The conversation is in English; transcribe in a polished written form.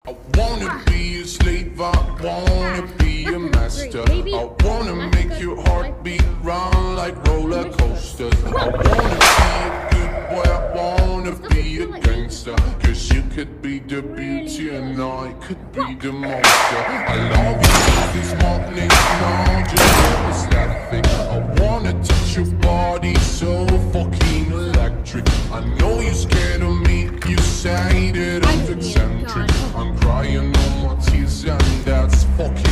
I wanna be a slave, I wanna be a master. I wanna make your heart beat round like roller coasters. I wanna be a good boy, I wanna be a gangster. Cause you could be the beauty and I could be the monster. I love you this morning, now just aesthetic. I wanna touch your body so fucking electric. I know you're scared of me, you say that I'm eccentric. I'm crying all my tears and that's fucking